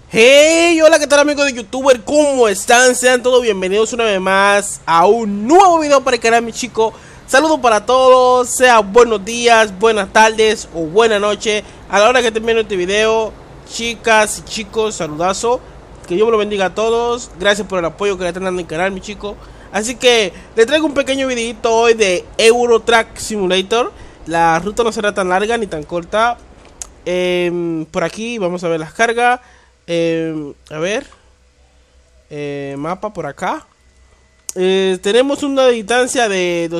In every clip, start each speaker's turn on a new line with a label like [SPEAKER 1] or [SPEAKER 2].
[SPEAKER 1] Hey, hola, ¿qué tal amigos de YouTuber? ¿Cómo están? Sean todos bienvenidos una vez más a un nuevo video para el canal, mi chico. Saludos para todos, sean buenos días, buenas tardes o buena noche a la hora que estén viendo este video. Chicas y chicos, saludazo. Que Dios me lo bendiga a todos. Gracias por el apoyo que le están dando al canal, mi chico. Así que les traigo un pequeño videito hoy de Euro Truck Simulator. La ruta no será tan larga ni tan corta. Por aquí vamos a ver las cargas. A ver, mapa por acá. Tenemos una distancia de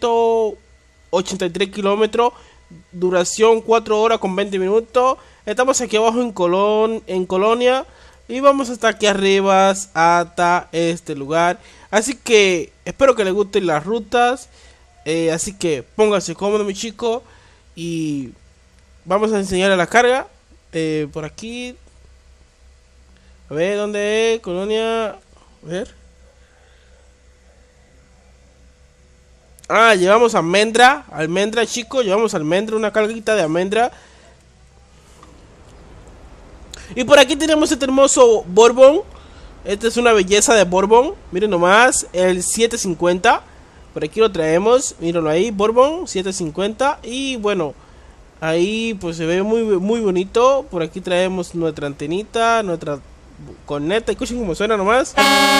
[SPEAKER 1] 283 kilómetros, duración 4 horas con 20 minutos. Estamos aquí abajo en Colonia y vamos hasta aquí arriba, hasta este lugar. Así que espero que les gusten las rutas. Así que pónganse cómodos, mi chico, y vamos a enseñarles la carga. Por aquí. A ver, ¿dónde es? Colonia. A ver. Ah, llevamos almendra. Almendra, chicos. Llevamos almendra. Una carguita de almendra. Y por aquí tenemos este hermoso Bourbon. Esta es una belleza de Bourbon. Miren nomás. El 750. Por aquí lo traemos. Mírenlo ahí. Bourbon 750. Y bueno, ahí pues se ve muy bonito. Por aquí traemos nuestra antenita. Nuestra corneta. Escuchen cómo suena nomás.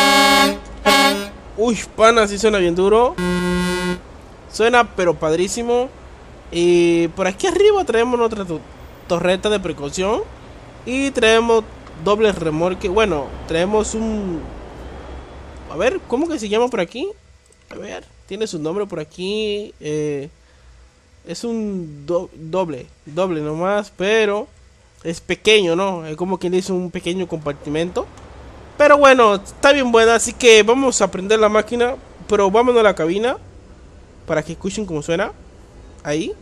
[SPEAKER 1] Uy, pana, sí suena bien duro. Suena pero padrísimo. Y por aquí arriba traemos nuestra torreta de precaución. Y traemos doble remolque. Bueno, traemos un... A ver, ¿cómo que se llama por aquí? A ver, tiene su nombre por aquí. Es un doble nomás, pero es pequeño, ¿no? Es como quien dice un pequeño compartimento. Pero bueno, está bien buena, así que vamos a prender la máquina. Pero vámonos a la cabina para que escuchen cómo suena. Ahí.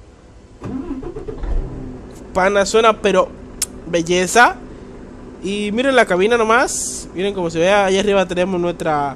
[SPEAKER 1] Pana, suena pero belleza. Y miren la cabina nomás. Miren cómo se ve. Ahí arriba tenemos nuestra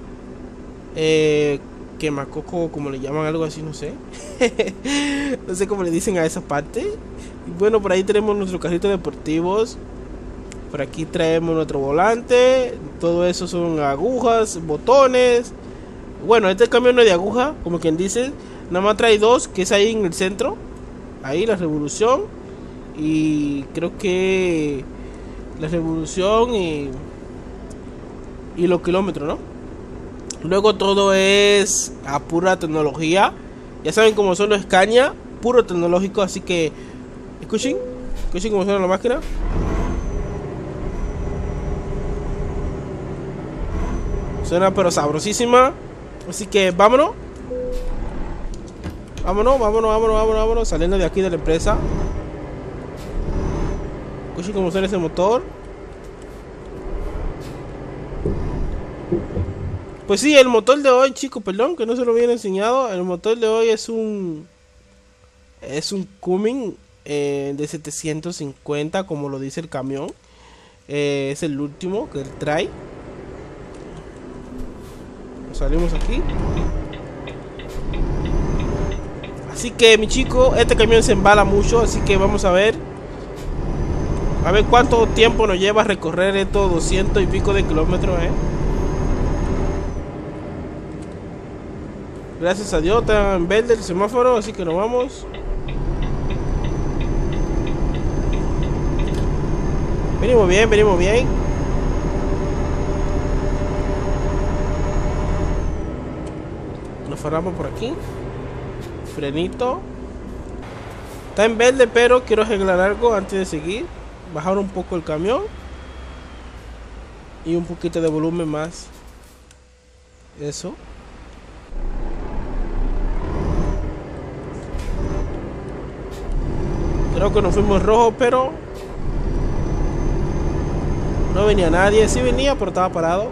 [SPEAKER 1] quemacoco, como le llaman, algo así, no sé. No sé cómo le dicen a esa parte. Y bueno, por ahí tenemos nuestros carritos deportivos. Por aquí traemos nuestro volante. Todo eso son agujas, botones. Bueno, este camión no es de aguja, como quien dice. Nada más trae dos, que es ahí en el centro. Ahí la revolución. Y creo que la revolución y los kilómetros, ¿no? Luego todo es a pura tecnología. Ya saben cómo son los Scania, puro tecnológico. Así que escuchen cómo suena la máquina. Suena pero sabrosísima. Así que vámonos. Vámonos. Saliendo de aquí de la empresa. Escuchen cómo suena ese motor. Pues sí, el motor de hoy, chicos, perdón que no se lo habían enseñado. El motor de hoy es un Cummins de 750, como lo dice el camión. Es el último que él trae. Salimos aquí. Así que, mi chico, este camión se embala mucho. Así que vamos a ver cuánto tiempo nos lleva a recorrer estos 200 y pico de kilómetros, Gracias a Dios está en verde el semáforo, así que nos vamos. Venimos bien. Nos paramos por aquí. Frenito. Está en verde, pero quiero arreglar algo antes de seguir. Bajar un poco el camión. Y un poquito de volumen más. Eso. Creo que nos fuimos rojo, pero no venía nadie. Sí venía, pero estaba parado.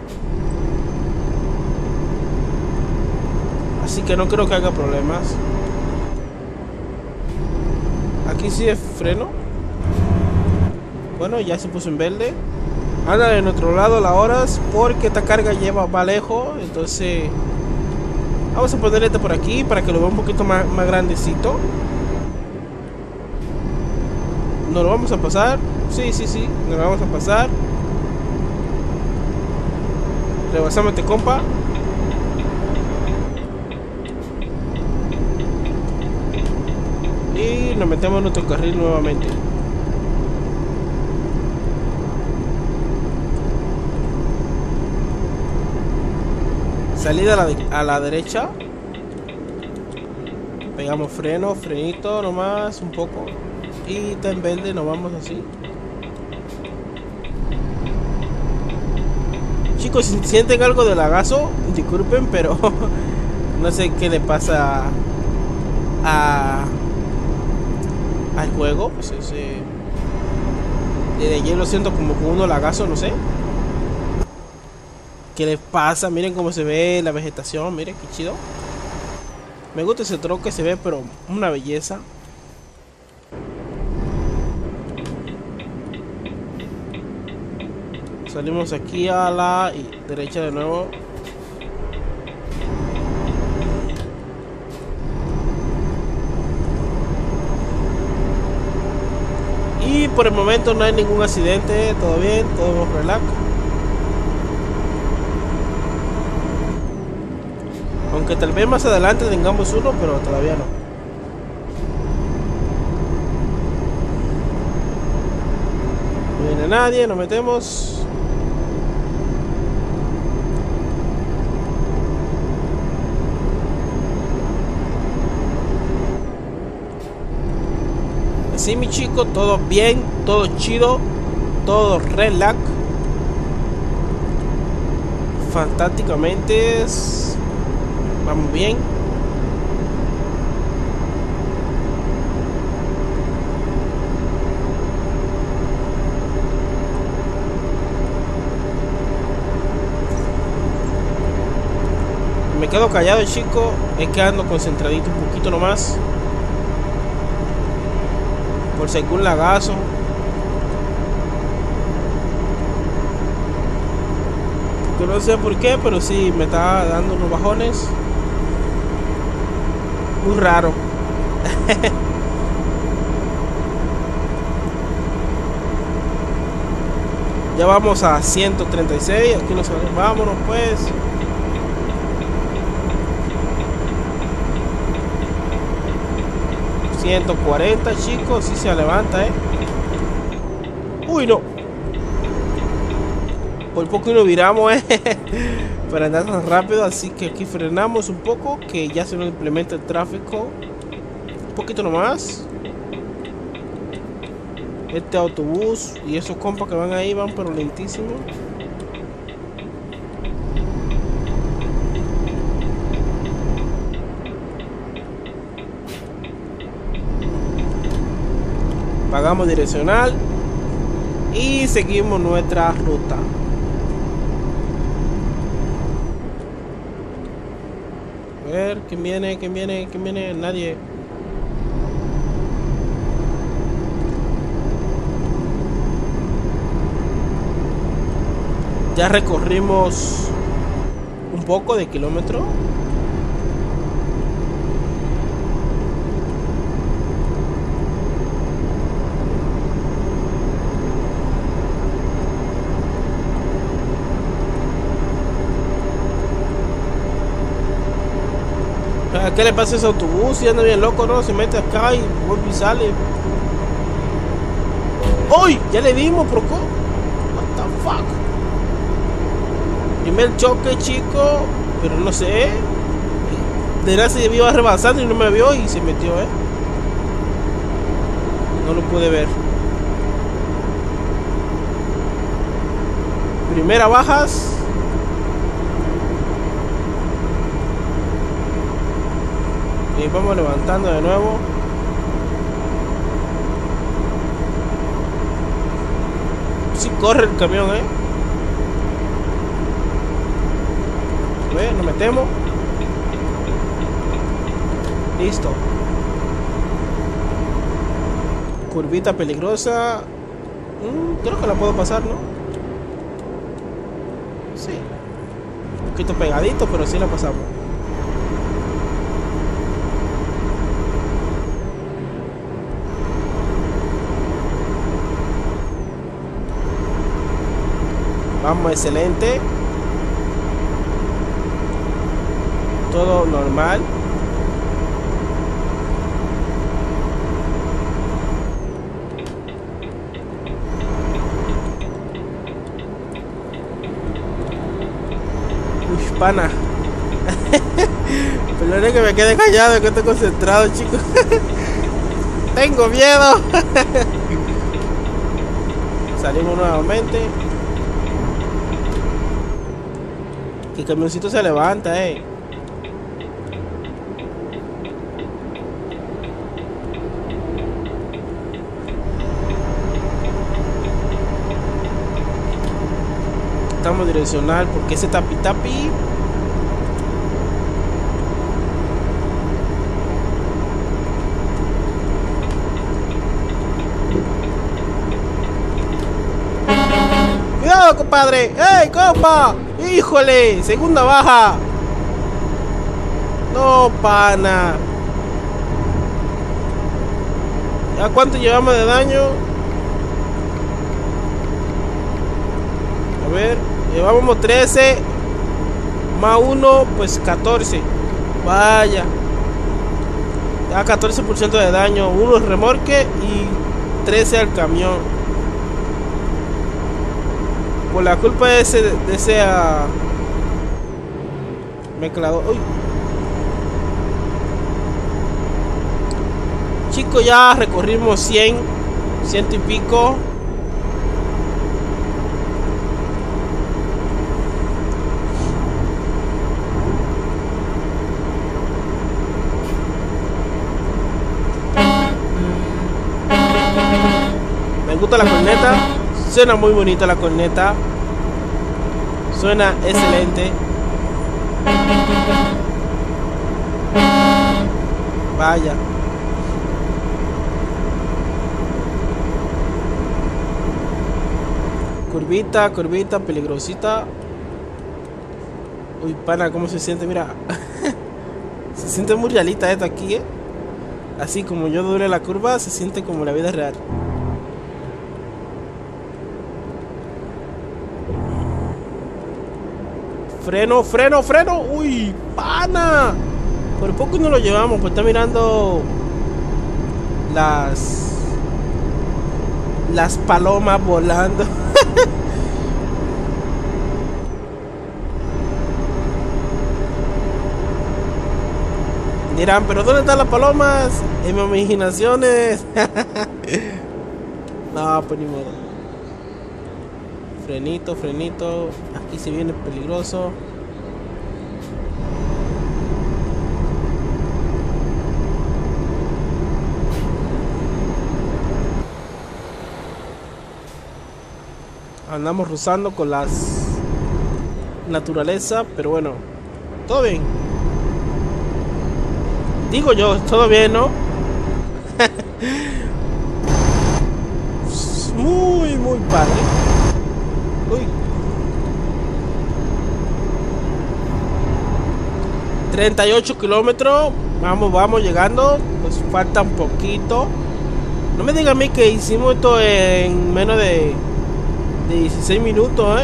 [SPEAKER 1] Así que no creo que haya problemas. Aquí sí es freno. Bueno, ya se puso en verde. Anda de nuestro lado las horas, porque esta carga va lejos. Entonces vamos a poner este por aquí para que lo vea un poquito más grandecito. Nos lo vamos a pasar. Sí, nos lo vamos a pasar. Rebasamos este compa. Y nos metemos en nuestro carril nuevamente. Salida a la derecha. Pegamos freno, frenito nomás, un poco. Y está en verde, nos vamos así. Chicos, si sienten algo de lagazo, disculpen, pero no sé qué le pasa al juego. Pues desde ayer lo siento como con uno lagazo, no sé qué les pasa. Miren cómo se ve la vegetación, miren qué chido. Me gusta ese troque, se ve pero una belleza. Salimos aquí a la derecha de nuevo. Y por el momento no hay ningún accidente, todo bien, todo relax. Aunque tal vez más adelante tengamos uno, pero todavía no. No viene nadie, nos metemos. Así, mi chico, todo bien, todo chido, todo relax. Fantásticamente. Vamos bien. Me quedo callado, chico. Es que ando concentradito un poquito nomás. Por si algún lagazo. Que no sé por qué, pero sí me está dando unos bajones. Muy raro. Ya vamos a 136. Aquí nos vámonos pues. ...140, chicos. Si se levanta, Uy, no. Por poco y nos viramos, para andar tan rápido. Así que aquí frenamos un poco, que ya se nos implementa el tráfico. Un poquito nomás. Este autobús y esos compas que van ahí van pero lentísimo. Pagamos direccional y seguimos nuestra ruta. A ver, ¿quién viene? ¿Quién viene? ¿Quién viene? Nadie. Ya recorrimos un poco de kilómetro. ¿Qué le pasa a ese autobús? Y anda bien loco, ¿no? Se mete acá y vuelve y sale. ¡Uy! Ya le dimos, Proco. What the fuck. Primer choque, chico. Pero no sé. De gracia se iba rebasando y no me vio y se metió, No lo pude ver. Primera bajas. Y vamos levantando de nuevo. Si corre el camión, A ver, nos metemos. Listo. Curvita peligrosa. Creo que la puedo pasar, ¿no? Sí. Un poquito pegadito, pero sí la pasamos. Vamos, excelente. todo normal. Uy, pana. Perdone que me quede callado, que estoy concentrado, chicos. Tengo miedo. Salimos nuevamente. Que el camioncito se levanta, Estamos direccional porque ese tapi tapi. Cuidado, compadre. ¡Ey, compa! ¡Híjole! Segunda baja. No, pana. ¿Ya cuánto llevamos de daño? A ver, llevamos 13. Más 1, pues 14. Vaya. Ya 14% de daño. 1 el remolque y 13 al camión. Por la culpa de ese mezclador. Uy. Chicos, ya recorrimos 100 y pico. Me gusta la corneta. Suena muy bonita la corneta. Suena excelente. Vaya. Curvita, peligrosita. Uy, pana, ¿cómo se siente? Mira. Se siente muy realita esto aquí, Así como yo doble la curva, se siente como la vida real. Freno. Uy, pana. Por poco no lo llevamos, pues está mirando las palomas volando. Dirán, pero ¿dónde están las palomas? En mis imaginaciones. No, pues ni modo. Frenito. Aquí se viene peligroso. Andamos rozando con las naturaleza, pero bueno, todo bien. Digo yo, todo bien, ¿no? Muy padre. Uy. 38 kilómetros. Vamos llegando. Pues falta un poquito. No me digan a mí que hicimos esto en menos de 16 minutos,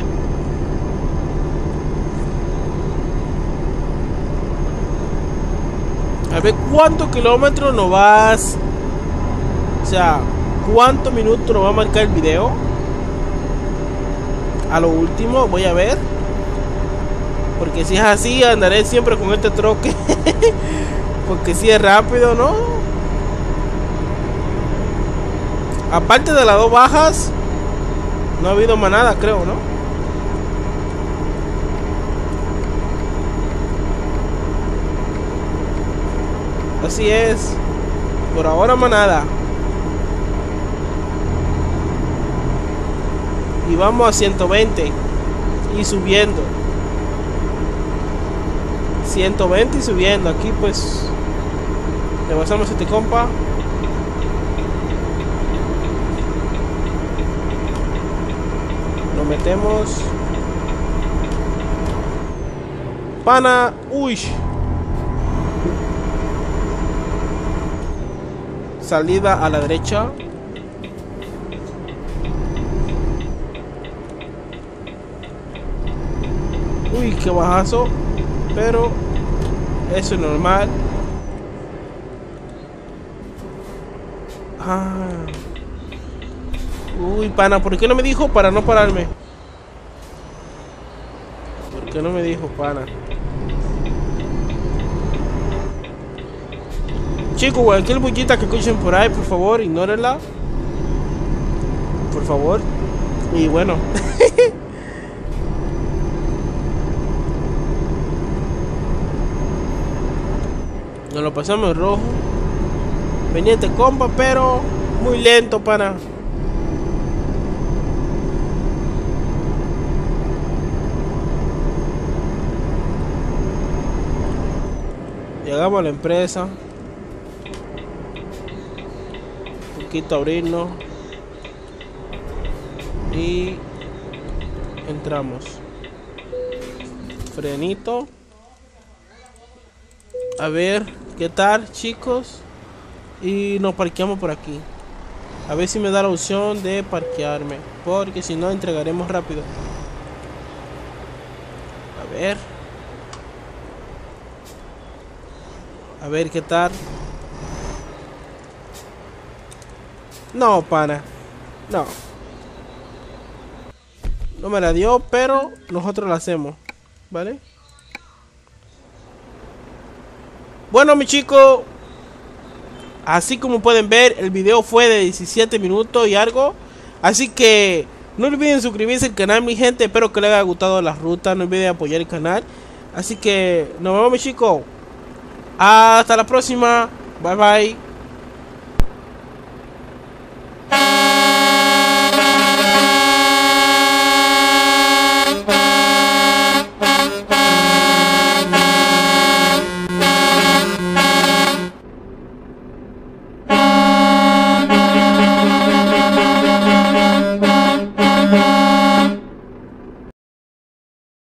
[SPEAKER 1] A ver cuántos kilómetros nos vas. O sea, cuántos minutos nos va a marcar el video. A lo último, voy a ver. Porque si es así, andaré siempre con este troque. Porque si es rápido, ¿no? Aparte de las dos bajas, no ha habido más nada, creo, ¿no? Así es. Por ahora más nada. Y vamos a 120 y subiendo. 120 y subiendo. Aquí pues le pasamos a este compa. Lo metemos. Pana. Uy. Salida a la derecha. Uy, qué bajazo. Pero Eso es normal. Ah. Uy, pana, ¿por qué no me dijo para no pararme? ¿Por qué no me dijo, pana? Chicos, cualquier bullita que escuchen por ahí, por favor, ignórenla. Por favor. Y bueno. Nos lo pasamos en rojo. Pendiente compa, pero muy lento, pana. Llegamos a la empresa. Un poquito a abrirnos. Y entramos. Frenito. A ver, ¿qué tal, chicos? Y nos parqueamos por aquí. A ver si me da la opción de parquearme, porque si no entregaremos rápido. A ver. A ver qué tal. No, pana. No. No me la dio, pero nosotros la hacemos. ¿Vale? Bueno, mi chicos, así como pueden ver, el video fue de 17 minutos y algo. Así que no olviden suscribirse al canal, mi gente. Espero que les haya gustado la ruta. No olviden apoyar el canal. Así que nos vemos, mi chicos. Hasta la próxima. Bye bye.